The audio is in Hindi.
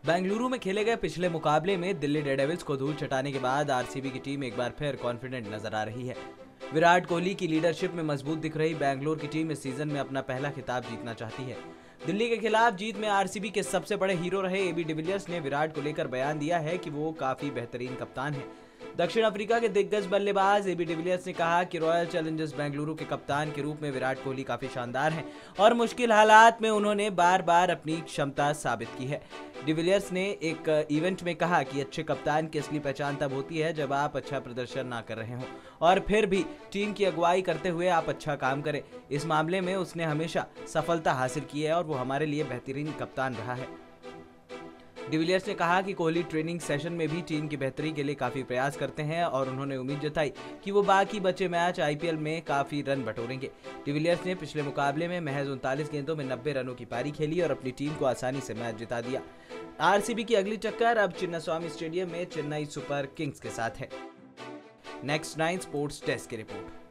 बेंगलुरु में खेले गए पिछले मुकाबले में दिल्ली डेयरडेविल्स को धूल चटाने के बाद आरसीबी की टीम एक बार फिर कॉन्फिडेंट नजर आ रही है। विराट कोहली की लीडरशिप में मजबूत दिख रही बेंगलुरु की टीम इस सीजन में अपना पहला खिताब जीतना चाहती है। दिल्ली के खिलाफ जीत में आरसीबी के सबसे बड़े हीरो रहे एबी डिविलियर्स ने विराट को लेकर बयान दिया है कि वो काफी बेहतरीन कप्तान है। दक्षिण अफ्रीका के दिग्गज बल्लेबाज एबी डिविलियर्स ने कहा कि रॉयल चैलेंजर्स बेंगलुरु के कप्तान के रूप में विराट कोहली काफी शानदार हैं और मुश्किल हालात में उन्होंने बार बार अपनी क्षमता साबित की है। डिविलियर्स ने एक इवेंट में कहा कि अच्छे कप्तान की असली पहचान तब होती है जब आप अच्छा प्रदर्शन ना कर रहे हो और फिर भी टीम की अगुवाई करते हुए आप अच्छा काम करें। इस मामले में उसने हमेशा सफलता हासिल की है और वो हमारे लिए बेहतरीन कप्तान रहा है। डिविलियर्स ने कहा कि कोहली ट्रेनिंग सेशन में भी टीम की बेहतरी के लिए काफी प्रयास करते हैं और उन्होंने उम्मीद जताई कि वो बाकी बचे मैच आईपीएल में काफी रन बटोरेंगे। डिविलियर्स ने पिछले मुकाबले में महज 39 गेंदों में 90 रनों की पारी खेली और अपनी टीम को आसानी से मैच जिता दिया। आरसीबी की अगली टक्कर अब चिन्नास्वामी स्टेडियम में चेन्नई सुपर किंग्स के साथ है। नेक्स्ट 9 स्पोर्ट्स डेस्क की रिपोर्ट।